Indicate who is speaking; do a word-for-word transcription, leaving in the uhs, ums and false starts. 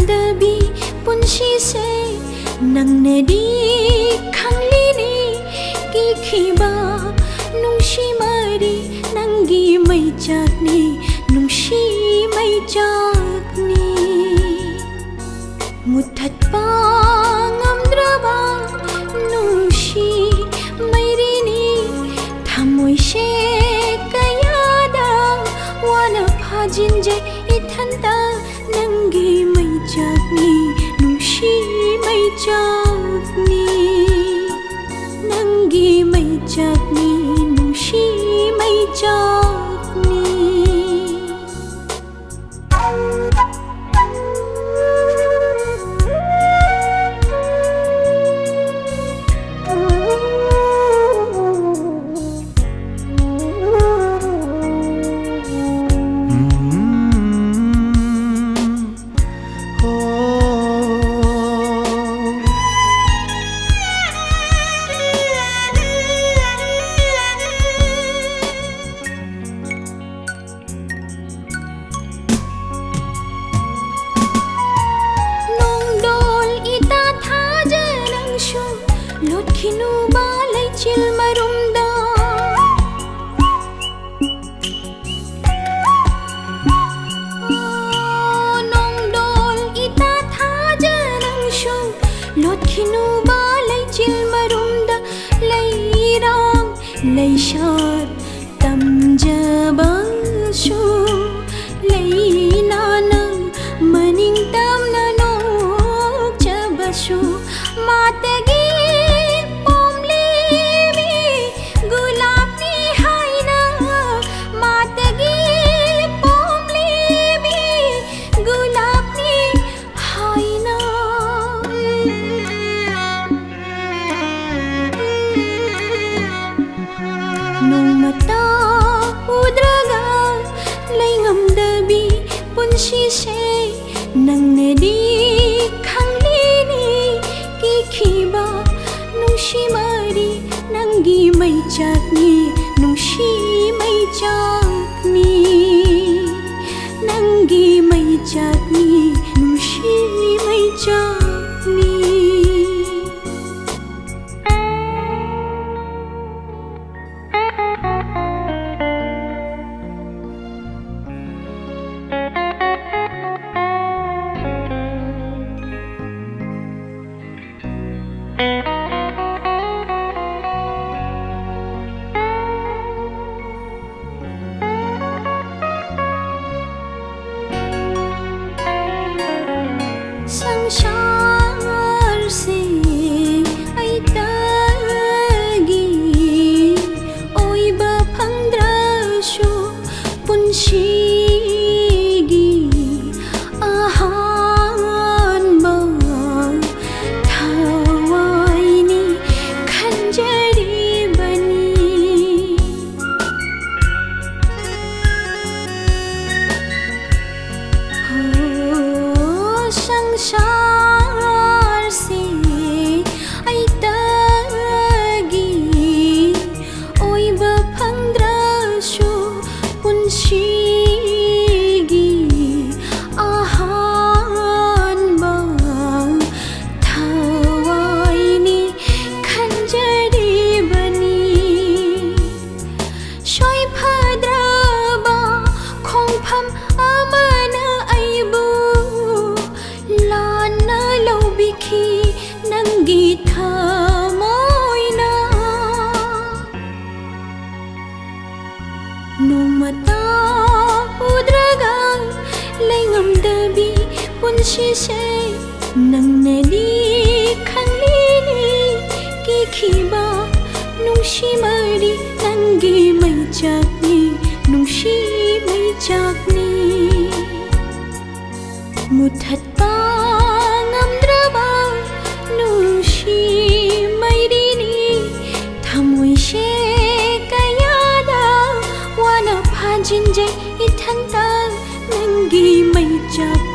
Speaker 1: ꯉꯝꯗꯕꯤ ꯄꯨꯟꯁꯤꯁꯦ ꯅꯪꯅꯗꯤ ꯈꯪꯂꯤꯅꯤ ꯀꯤꯈꯤꯕ ꯅꯨꯡꯁꯤ ꯃꯔꯤ ꯅꯪꯒꯤ ꯃꯩꯆꯥꯛꯅꯤ ꯅꯨꯡꯁꯤ ꯃꯩꯆꯥꯛꯅꯤ ꯃꯨꯊꯠꯄ ꯉꯝꯗ꯭ꯔꯕ ꯅꯨꯡꯁꯤ ꯃꯩꯔꯤꯅꯤ ꯊꯃꯣꯏꯁꯦ ꯀꯌꯥꯗ ꯋꯥꯅ ꯐꯥꯖꯤꯟꯖꯩ ꯏꯊꯟꯇ ꯅꯪꯒꯤ ꯃꯩꯆꯥꯛꯅꯤ ꯅꯨꯡꯁꯤ ꯃꯩꯆꯥꯛꯅꯤ ꯅꯪꯒꯤ ꯃꯩꯆꯥꯛꯅꯤ ꯅꯨꯡꯁꯤ ꯃꯩꯆꯥꯛꯅꯤ ꯂꯣꯠꯈꯤꯅꯨꯕ ꯂꯩꯆꯤꯜ ꯃꯔꯨꯝꯗ ꯅꯣꯡꯗꯣꯜ ꯏꯇꯥ ꯊꯥꯖ ꯅꯪꯁꯨ ꯂꯣꯠꯈꯤꯅꯨꯕ ꯂꯩꯆꯤꯜ ꯃꯔꯨꯝꯗ ꯂꯩꯔꯥꯡ ꯂꯩꯁꯥꯠ ꯇꯝꯖꯕꯁꯨ ꯂꯩꯅꯥ ꯅꯪ ꯃꯅꯤꯡ ꯇꯝꯅ ꯅꯣꯛꯆꯕꯁꯨ ꯃꯥꯇꯒꯤ नोंमता उद्रगा लेंगमदबी पुंसीसे नंगनेदी खंगलीनी किखिबा नुंसी मरी नंगी मैचाकनी नुंसी मैचाकनी नंगी मैचाकनी नुंसी मैचाकनी संसार से ऐतगी ओइबा फंद्रसु पुंसीगी अहानबा थावाइनी खंजरीबनी हो संसार से ऐतगी ओइबा फंद्रसु पुंसीगी अहानबा थावाइनी खंजरीबनी सोइफाद्रबा खोंफम अमना अइबु लाना लौबिखी नंगी थामोइना नोंमता उद्रगा लेंगमदबी पुंसीसे नंगनेदी खंगलीनी किखिबा नुंसी मरी नंगी मैचाकनी नुंसी मैचाकनी मुथत्पा ngамद्रबा नुंसी मैरिनी थमोइसे कयादा वाना फाजिन्जै इथन्ता नंगी मैचाक